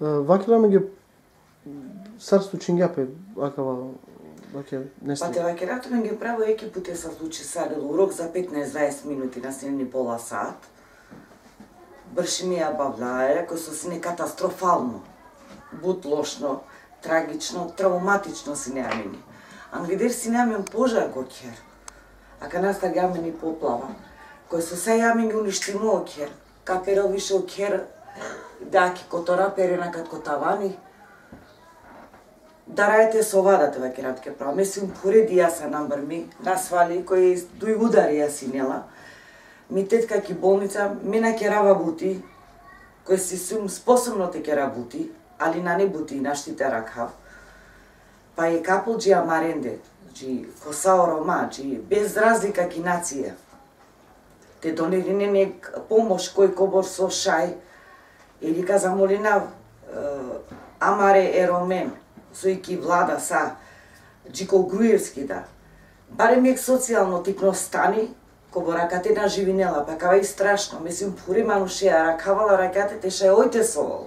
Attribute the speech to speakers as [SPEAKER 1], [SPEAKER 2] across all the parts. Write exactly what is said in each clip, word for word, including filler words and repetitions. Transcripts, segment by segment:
[SPEAKER 1] Вакела меѓу сарство чингапе, акава ваке нешто.
[SPEAKER 2] Па те вакерато меѓу право еки путе се случи садел урок за петнаесет-дваесет минути на синни пола сат. Брши ми ја бавлаја, кој со сине катастрофално, бут лошно, трагично, травматично си неамени. Ангидер си неамен пожар го кер, а ка нас так јамени поплава, кој со се јамени уништимо о кер, каперел више о кер, даки котора перена кат котавани, да рајте со вадате вакератке право. Месим пореди ја са намбрми, насвали, кој дуј удари ја синела, ми тетка ки болница, мина ке работи, кој си сум способно те ке работи, али на не бути, на штите ракав. Па е капол джи амаренде, джи косао рома, джи без разлика ки нација. Те донели не помош кој кобор со шај, или ка замолина амаре еромен, со ики влада са, джико Груевски да. Барем ек социјално типно стани, кобо ракате на живинела, па кава и страшно, мислим пури манушеја, ракавала ракате те шај ојте совол.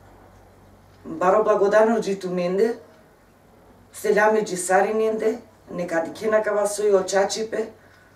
[SPEAKER 2] Баро благодарно джи туменде, селяме джи сариненде, некади кена кава сој очачипе,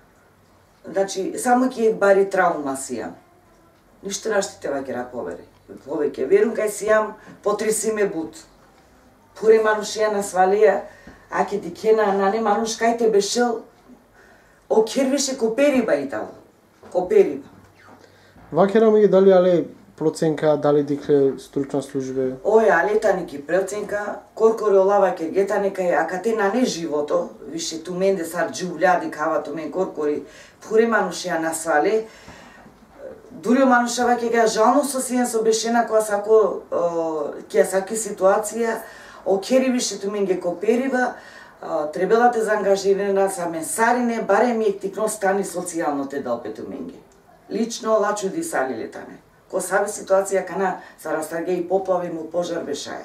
[SPEAKER 2] значи, само ки ек бари травма сијам. Ништо наштите вакера повери. Повеќе, верум кај сијам, потреси ме бут. Пуре манушеја на свалија, а ке ти кена, на не мануш кај те бешел, о кервеше копериба и дал. Копериба.
[SPEAKER 1] Вакера ми дали але проценка, дали дикле стручна службе?
[SPEAKER 2] Ој, алета ники проценка, коркоре олава кергета нека е, а кате на не живото, више ту менде сар джувляди кава ту мен коркори, пуре манушеја на свале, дури манушава ке га жално со сијен со бешена која сако ке саки ситуација, о кери више ту мен ге коперива, требела те заангажирана са менсарине, барем ми ектикно стани социјално те далпету менге. Лично лачу ди сали летане. Ко саби ситуација кана са растраге и поплави му пожар бешаја.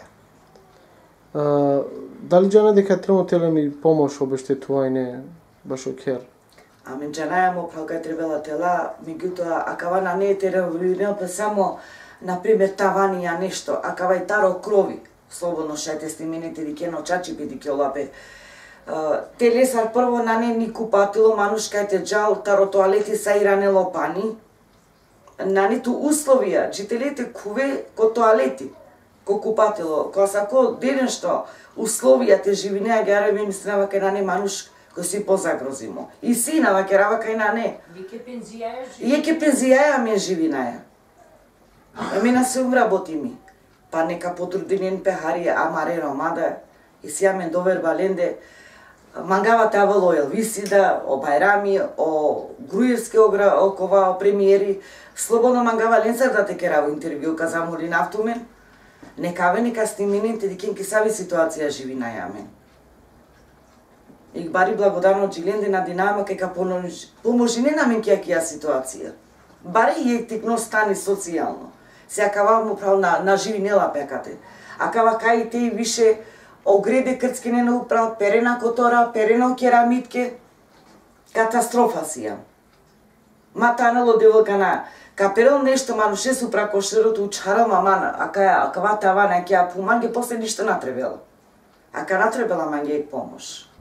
[SPEAKER 1] А, дали джана дека тремотеле ми помош обештетување баш окер?
[SPEAKER 2] Ами джанаја му пралка требела тела, меѓутоа акава не е тереволирал па само например тавани ја нешто, акава и таро крови. Слободно шајте снимените ди кено чачи педи ке олапе. Те лесар прво на не ни купатило манушкајте джал, таро тоалети са и ранело пани. На ниту условија, джителете куве ко тоалети, ко купатило, ко сако денен што условија те живинеа гјаре ми мислева кај на не мануш кој си позагрозимо. И сина вакерава кај на не.
[SPEAKER 3] Веќе пензијаја живи.
[SPEAKER 2] И еке пензијаја ме живинаја. Емена се умработи ми. Па нека потрудинен пехари амаре ромада и сија мен доверба ленде мангава тавало Елвисида, о Байрами, о Груевски окова о премиери, слободно мангава ленсар да те кераво интервју ка замоли нафтумен. Некаве нека снимините дикен ки сави ситуација живи на јамен. И бари благодарно джиленде на Динамо кај ка поможи не на мен кија кија ситуација. Бари и ектикно стани социјално. Се акава му прав на, на живинела пекате. Акава кај те и више огреде крцкине на управ, перена котора, перена керамитке, катастрофа сија. Матанело девојка каперел нешто мануше су пракошерото учарал мамана, ака акава тава неќа пуманге после ништо натребела. Ака натребела манге помош.